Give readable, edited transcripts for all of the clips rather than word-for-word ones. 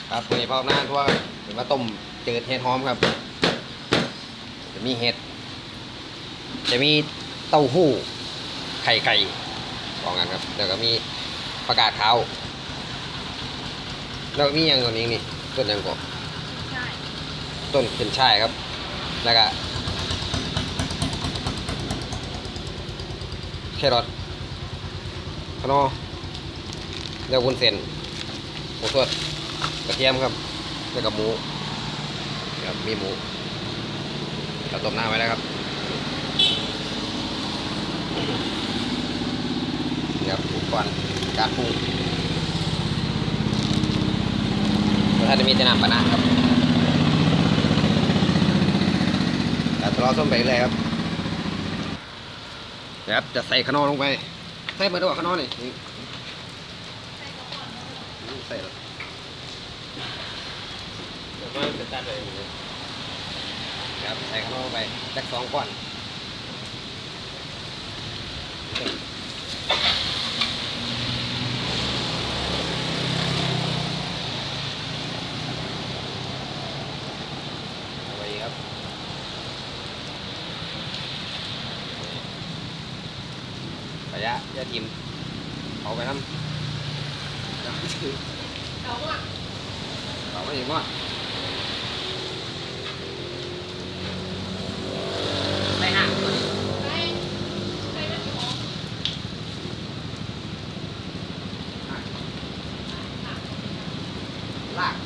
ครับตัวนี้พอกหน้าทั่วถึงว่าต้มจืดเห็ดหอมครับจะมีเห็ดจะมีเต้าหู้ไข่สองอันครับแล้วก็มีผักกาดขาวแล้วมีอย่างตัวนี้นี่ต้นยังก่อต้นขึ้นช่ายครับแล้วก็แครอทขนอแล้ววุ้นเส้นหมูสดกระเทียมครับแล้วก็หมูครับมีหมูเราต้มน้ำไว้แล้วครับนี่ครับอุปกรณ์การปรุงถ้าจะมีแต่น้ำปะนะครับแต่รอส้มไปเลยครับเดี๋ยวจะใส่ขนอลงไปใส่เบอร์ด้วยขนอนี่ใส่แล้วเดี๋ยวก็จะตัดเลยครับใส่ขนอลงไปสัก2 ก้อนเอาไปครับระยะทิมเอาไปน้ำเอาไปอีกมั้งใส่ห่างตัวนี้ลาก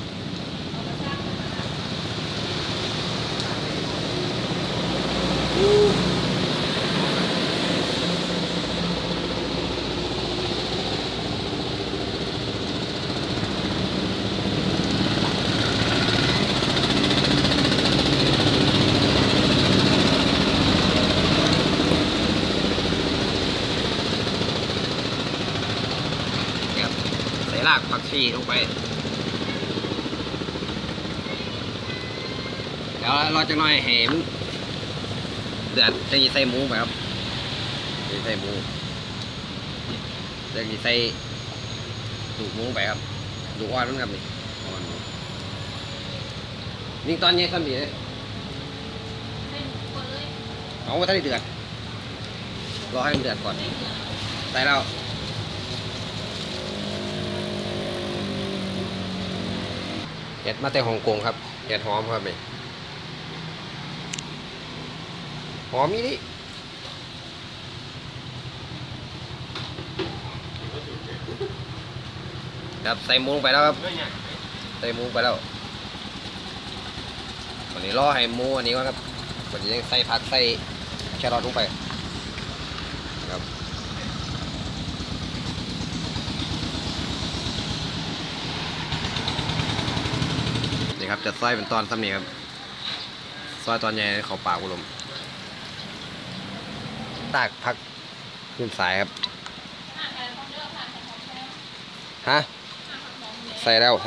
ใส่รากผักชีลงไปเดี๋ยวเราจะหน่อยให้มันเดือดจะใส่หมูไปครับจะใส่หมูจะใส่ดูกหมูไปครับดูอ่อนมันครับนี่อ่อนนี่ตอนนี้ซ้ำดีเลยเอาไว้ถ้าได้เดือดรอให้มันเดือดก่อนใส่แล้วเห็ดมาแต่ฮ่องกงครับเห็ดหอมครับนี่หอมนี่ครับใส่หมูลงไปแล้วครับใส่หมูไปแล้ววันนี้รอให้หมูอันนี้ก่อนครับวันนี้ยังใส่ผักใส่แครอทลงไปครับนี่ครับจะซอยเป็นตอนซ้ำนี่ครับซอยตอนใหญ่เขาปากกุลมตากผักขึ้นสายครับฮะใส่แล้ว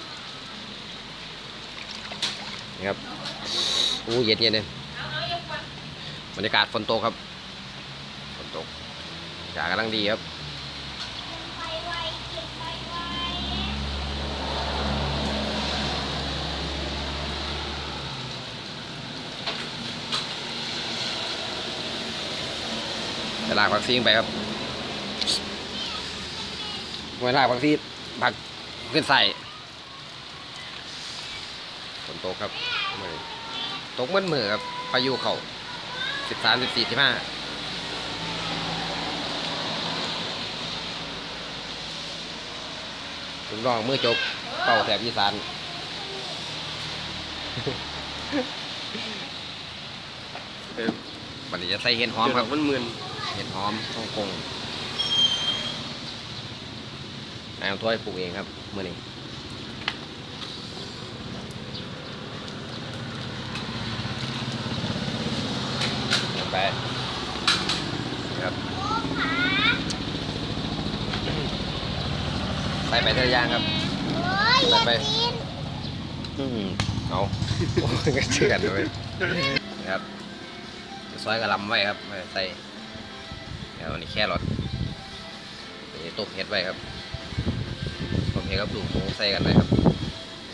นี่ครับอู้เย็นเลยบรรยากาศฝนตกครับฝนตกอากาศกำลังดีครับจะลากผักซีไปครับเวลาผักซีผักขึ้นใส่ฝนตกครับตกมืดครับพายุเข้า13 14 15ถึงรองมือจกเป่าแถบอีสานวันนี้จะใส่เห็ดหอมครับมึนเห็ดหอมฮ่องกงนายเอาถ้วยปลูกเองครับเมื่อนี้ไปครับใส่ไปเท่าย่างครับใส่ไปเอาเชื่อกันเลยครับซอยกระลำไว้ครับใส่เดี๋ยวนี้แค่รสต้มเห็ดไว้ครับต้มเห็ดกับลูกหมูใส่กันเลยครับ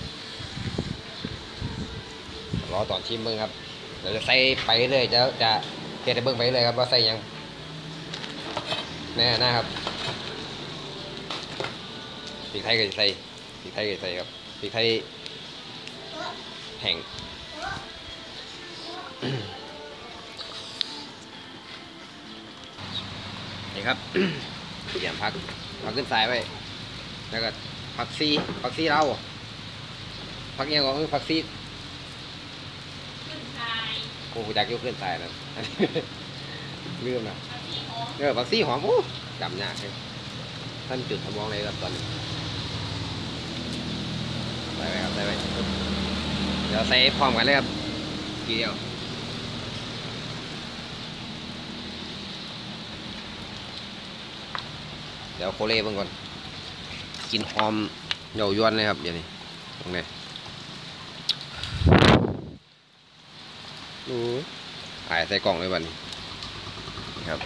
ตอนชิมเบิ้งครับเราจะใส่ไปเรื่อยจะเทให้เบิ้งไปเลยครับว่าใส่ยังแน่นะครับพริกไทยก็จะใส่พริกไทยก็จะใส่ครับพริกไทยแห้งนี่ครับ เตรียมผักขึ้นสายไว้แล้วก็ผักซีเราผักยังก็ผักซีโอ้โหจากยกขึ้นสายนะ ลืมนะผักซีหอมโอ้จำยากเลยท่านจุดสมองเลยครับตอนนี้ใส่ไปครับใส่ไปเดี๋ยวใส่พร้อมกันเลยครับทีเดียวเดี๋ยวโคเล่เบิ่งก่อนกินหอมเยาวยวนเลยครับอย่างนี้ตรงนี้ดูถ่ายใส่กล่องเลยวันนี้ครับ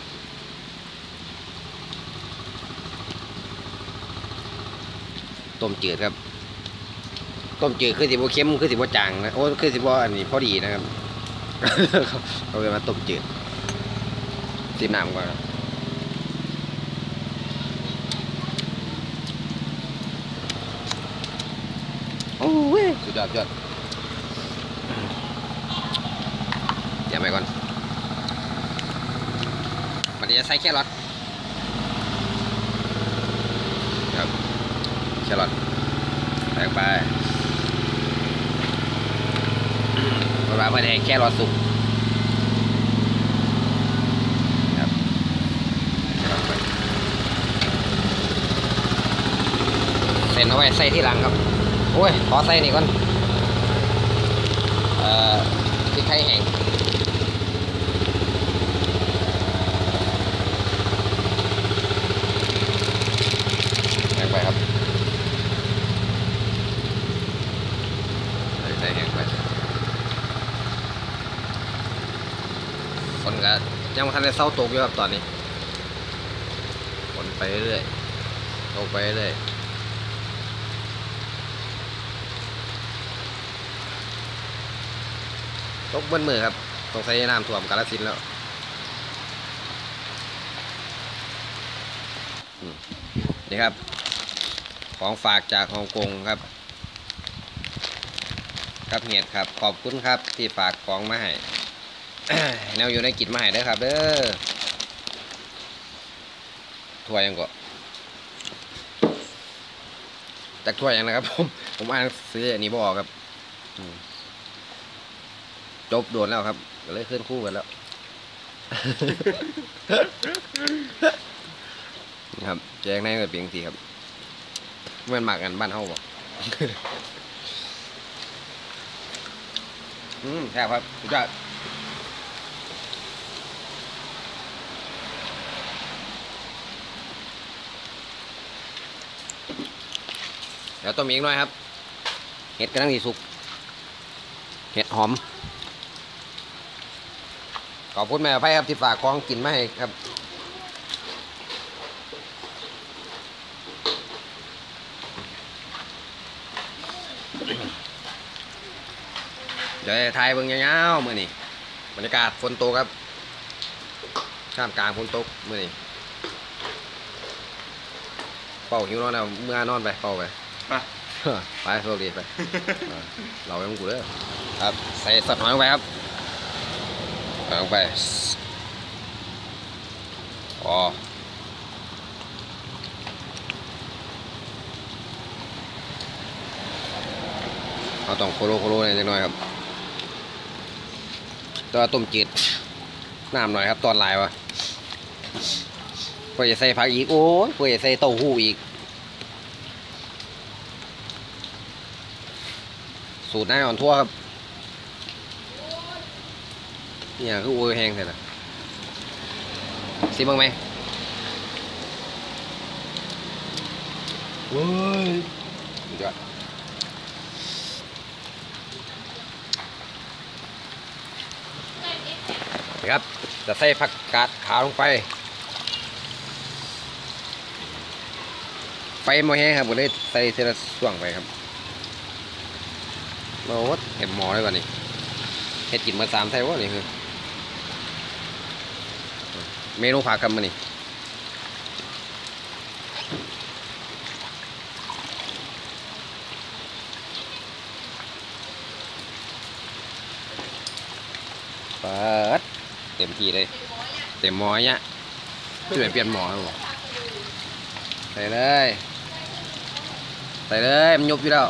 ต้มจืดครับต้มจืดคือสิบเค็มคือสิบจางนะโอ้คือสิบอันนี้พอดีนะครับ เราเลยมาต้มจืดซิมน้ำก่อนโอ้ยสุดยอดอย่าไปก่อนมันจะใส่แครอทครับแครอทใส่ไปเวลาไม่ได้แครอทสุกครับเส้นเอาไว้ใส่ที่หลังครับโอ้ยขอใส่นี่ก่อนพริกไทยแห้งแห้งไปครับใส่แห้งไปคนก็ยังไม่ทันได้เศร้าตกอยู่ครับตอนนี้คนไปเรื่อยตกไปเรื่อยตกบนมือครับตกใส่น้ำท่วมกาฬสินธุ์แล้วนี่ครับของฝากจากฮ่องกงครับครับเหียดครับขอบคุณครับที่ฝากของมาให้ แนวอยู่ในกิจมาให้เด้อครับเด้อถ้วยยังก็จากถ้วยยังนะครับผมอ่านซื้ออันนี้บออกครับจบโดนแล้วครับก็เลยขึ้นคู่กันแล้ว ครับแจงในเงินเปียงทีครับเมื่อหมักกันบ้านเฮาบอก แซ่บครับสุดยอดเดี๋ยวต้มอีกหน่อยครับเห็ดกำลังดีสุกเห็ดหอมขอบคุณแม่ไพ่ครับที่ฝากของกินมาให้ครับเดี๋ยวถ่ายเบิ่งยาวๆมื้อนี้บรรยากาศฝนตกครับท่ามกลางฝนตกมื้อนี้เป่าหิวนอนแล้วเมื่อนอนไปเป่าไปไปโชคดีไปเราไปมึงกูเด้อครับใส่สดหอยลงไปครับใส่ลงไปอ๋อเราต้องโคโลนิดหน่อยครับตัวต้มจืดน้ำหน่อยครับตอนลายวะเพื่อจะใส่ผักอีกโอ้ยเพื่อจะใส่เต้าหู้อีกสูตรนายอ่อนทั่วครับเนี่ยคือโอ้ยแห้งเลยนะซิมบ้างไหมเว้ยสุดยอดครับจะใส่ผักกาดขาวลงไปไฟโมแห้งครับผมเลยใส่เทละส่วงไปครับเราเห็นหมอเลยวันนี้เฮ็ดกินมา3ไทยวะนี่คือเมนูผักครับมื้อนี้เปิดเต็มที่เลยเต็มหม้อเนี่ยช่วยเปลี่ยนหม้อครับผมใส่เลยใส่เลยมันยุบอยู่แล้ว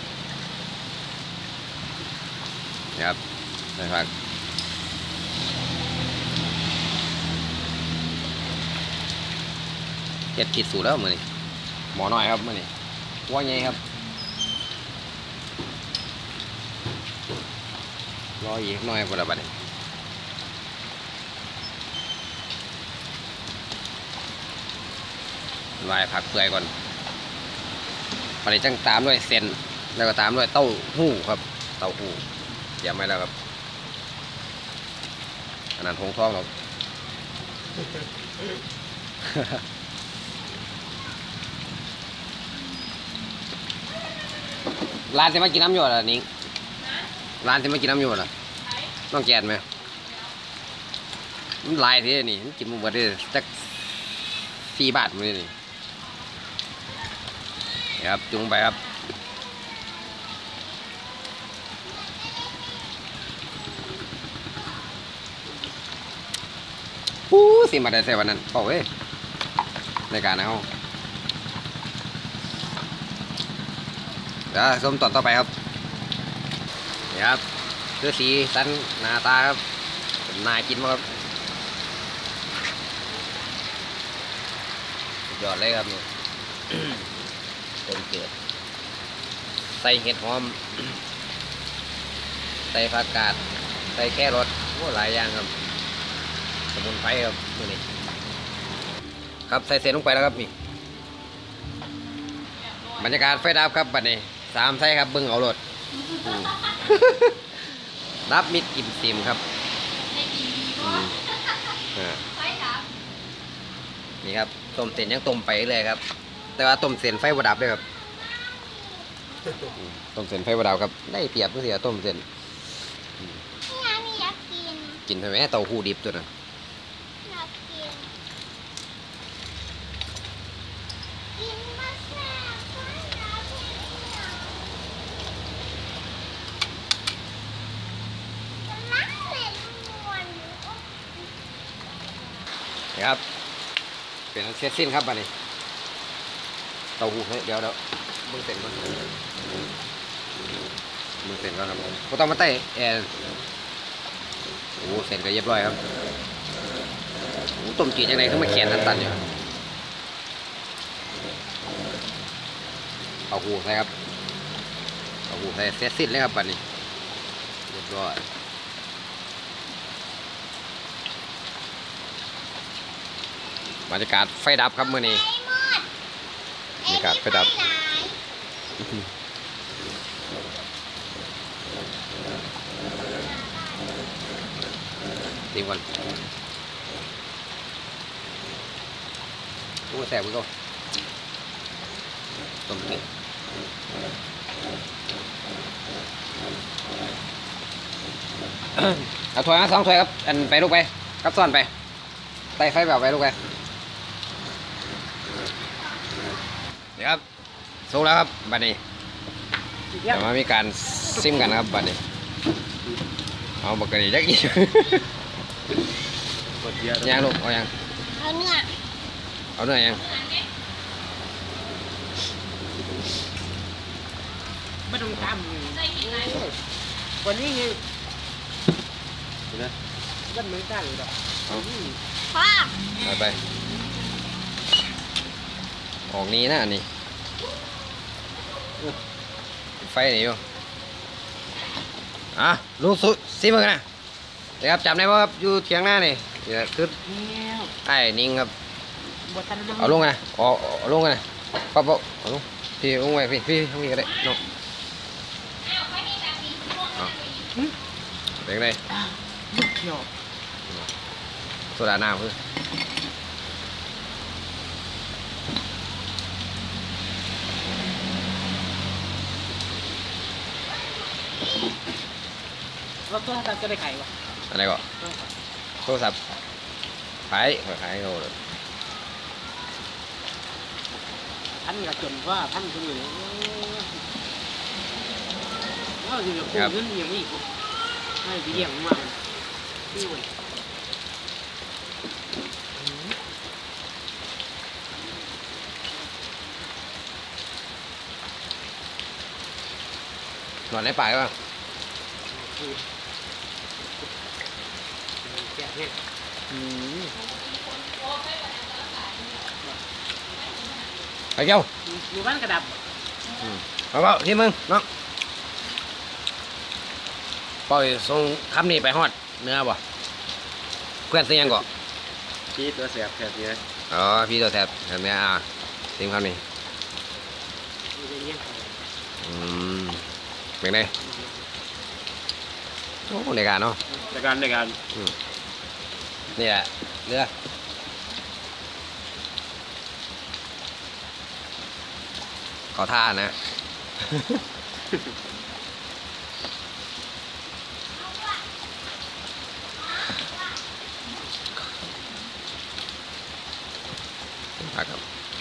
นี่ครับใส่ผักเฮ็ดผิดสูตรแล้วมื้อนี้หม้อน้อยครับมื้อนี้ว่าไงครับรออีกหน่อยบ่ละบัดนี้วายผักเปื่อยก่อนพอดีจังตามด้วยเส้นแล้วก็ตามด้วยเต้าหู้ครับเต้าหู้เตรียมไว้แล้วครับอันนั้นทงท้องครับ ร้านที่มากินน้ำหยดอ่ะนิ้งร้านที่มากินน้ำหยดอ่ะต้องแกนไหมมันลายที่นี่มันกินหมดเลยจัก4 บาทมันนี่ครับจุงไปครับสิมาได้ใส่วันนั้นเปล่าเว้ยในการนะเขาเดี๋ยวส้มตอนต่อไปครับนี่ครับคือสีสันหน้าตาครับน่ากินมากครับยอดเลยครับนี่ ต้มเจือใส่เห็ดหอมใส่ผักกาดใส่แครอทโอ้หลายอย่างครับสมุนไพรครับนี่ครับใส่เส้นลงไปแล้วครับนี่บรรยากาศไฟดับครับบัดนี้3 ไส้ครับเบิ้งเอารถ รับมิดกินซิมครับนี่ครับต้มเส้นยังต้มไปเลยครับแต่ว่าต้มเส้นไฟบ่ดับเลยครับต้มเส้นไฟบ่ดับครับได้เปรียบเสียต้มเส้นกินใช่ไหมเต้าหู้ดิบตัวนั้นครับเป็นเสร็จสิ้นครับบัดนี้เต้าหู้เดี๋ยวมึงเสร็จก่อนมึงเสร็จก่อนครับก็ต้องมาเตะโอ้เสร็จก็เรียบร้อยครับโอ้ต้มจีนยังไงก็มาแขนตันอยู่เอาหูใส่ครับเอาหูใส่เสร็จสิ้นเลยครับบัดนี้เรียบร้อยบรรยากาศไฟดับครับมื้อนี้บรรยากาศไฟดับตีก่อนตู้แสบมึงก็ต้มเกลือเอาถ้วยมา2 ถ้วยครับอันไปลูกไปกับซ้อนไปไต่ไฟแบบไปลูกไปเดี๋ยวครับสุกแล้วครับบัดนี้เดี๋ยวมามีการซิมกันครับบัดนี้เอาบักกะดีจักอีกยังลูกเอายังเอาเนื้อยังไม่ต้องทำวันนี้ไงนะก็เหมือนกันหรอกไปออกนี้นะนี่ไฟนี่อยู่ลูกสุดซิมึงนะเดี๋ยวครับจำได้ว่าครับอยู่เทียงหน้านี่เดี๋ยวคือไอ้นิ่งครับเอาลงไงเอาลงไงปั๊บเอาลงพี่ลงไว้พี่ทำนี่ก็ได้น้องเป็นไงโซดาน้ำคือเราต้องทำจะได้ไข่วะอะไรก็โทรศัพท์ขายเขาเลยท่านกระจนว่าท่านคนอื่นแล้วอยู่กับคนนั้นยังไม่อีกไม่ไปเยี่ยมมากที่วันนอนในป่าป่ะแกะเนี่ยไปเจ้าอยู่บ้านกระดับเอาเปล่าที่มึงน้องปล่อยส่งคำนี้ไปฮอดเนื้อบ่เพื่อนซื้อยังก่อพี่ตัวเสียบแถบนี้อ๋อพี่ตัวแทบเนื้อทีมคำนี้อยู่ในเลี้ยงเป็นไงโอ้ในการเนาะในการนี่แหละเรือขอท่านะ ครับ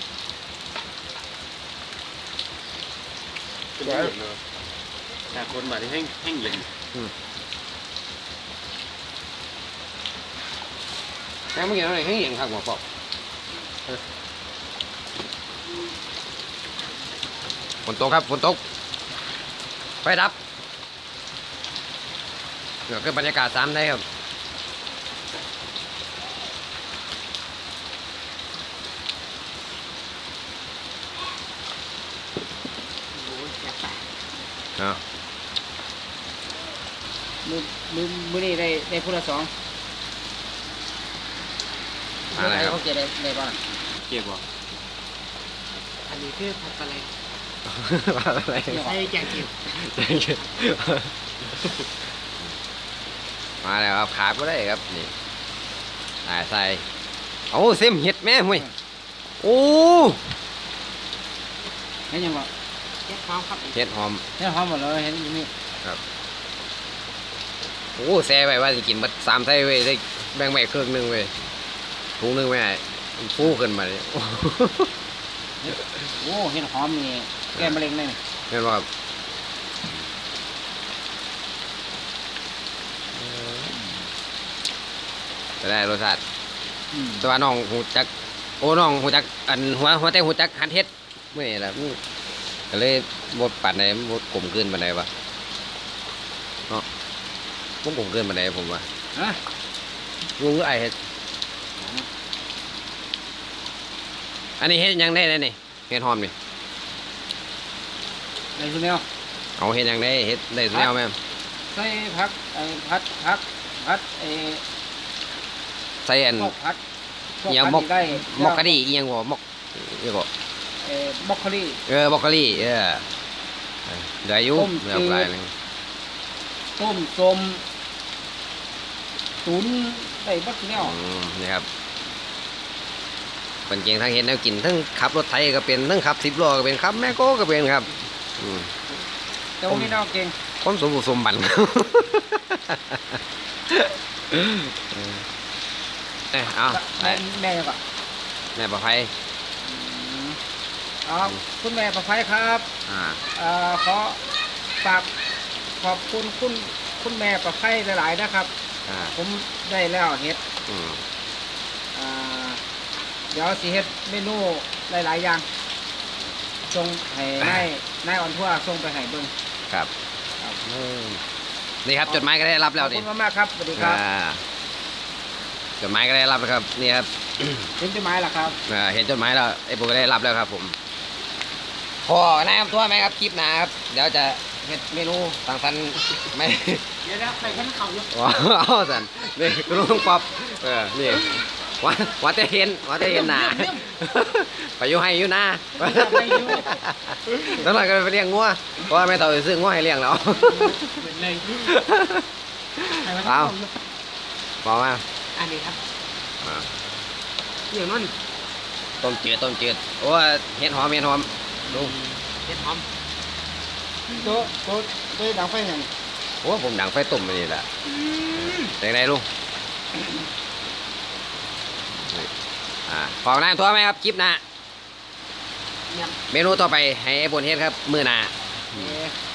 เป็นเย็นเนาะแต่คนมาที่แห้งเย็นแม่เมื่อกี้อะไรให้เห็นครับหมอปอกฝนตกครับฝนตกไฟดับเดี๋ยวคือบรรยากาศซ้ำได้ครับโอ้ยแกะปากเนาะมือนี่ได้พูดละสองอะไรครับเขาเกะได้บ้างเก็บบ่อันนี้คือผัดปลาไหลอะไรใส่แกงเขียวมาแล้วครับขาดก็ได้ครับนี่ใส่เอาเส้มเห็ดแม่ห่วยโอ้เห็นยังบ่เห็ดหอมครับเห็ดหอมเห็ดหอมหมดเลยเห็นอยู่นี่โอ้แซ่ไปว่าจะกินมาสามไส้เว้ยได้แบ่งไปครึ่งหนึงเว้ยถุงหนึงไม่ได้มันฟูขึ้นมาเลยโอ้เห็ดหอมนี่แก้มะเร็งได้นี่เห็นว่าจะได้รสชาติแต่ว่าน้องหูจักโอ้น้องหูจักอันหัวแต่หูจักหันเฮ็ดไม่นี่แหละก็เลยบดปัดไหนบดกลมเกินปัดไหนวะเนาะบดกลมเกินปัดไหนผมว่าฮะงูก็ไอเฮ็ดอันนี้เฮ็ดยังได้เลยนี่เฮ็ดหอมนี่ในชุดแนวเอาเฮ็ดยังได้เฮ็ดได้แล้วแม่ใส่ผักผัดไอ้ใส่อันพวกผัดอิหยังมกได้มกกะดีอีหยังบ่มกอีหยังบ่บรอกโคลีบรอกโคลีเดี๋ยวอายุต้มเดี๋ยวปลายหนึงต้มส้มตุ๋นได้บัดแนวนี่ครับเป็นเก่งทั้งเฮ็ดแนวกินทั้งขับรถไถก็เป็นทั้งขับ10ล้อก็เป็นขับแม่โก้ก็เป็นครับแต่ว่ามีแนวเก่งคนสมบุกสมบัน เอาแม่ยังก่อนแม่ปลอดภัยคุณแม่ประภัยครับ ขอฝากขอบคุณคุณแม่ประภัยหลายๆนะครับ ผมได้แล้วเฮ็ดเดี๋ยวสิเฮ็ดเมนูหลายๆอย่างส่งให้นายอ่อนทั่วส่งไปให้เบิ่งครับนี่ครับจดหมายก็ได้รับขแล้อวบนี่คุณมากๆครับสวัสดีครับจดหมายก็ได้รับแล้วครับนี่ครับเป็นจดหมายล่ะครับเห็นจดหมายแล้วไอ้ผมก็ได้รับแล้วครับผมพอนายครับทั่วไหมครับคลิปหนะครับเดี๋ยวจะเฮ็ดเมนูต่างสันไม่เดี๋ยวใส่ขันเข่าอยู่เอาสันนี่ลุงป๊อปนี่ว่าแต่เห็นหนาไปอยู่ให้อยู่หน้าแล้วหน่อยก็ไปเลี้ยงงัวเพราะว่าแม่ต่อซื้องัวให้เลี้ยงแล้วเหมือนเลยเอาบอกมาอันนี้ครับอย่างนั้นต้มจืดโอ้เห็ดหอมดูเห็ดหอมตัวดังไฟอย่างอ้ผมดังไฟตุ่มนี่แหละเป็นไงลุงขอบนายตัวไหมครับคลิปหน้าเนี่ยเมนูต่อไปให้ไอ้บนเฮ็ดครับมือหน้าเอ๊ะ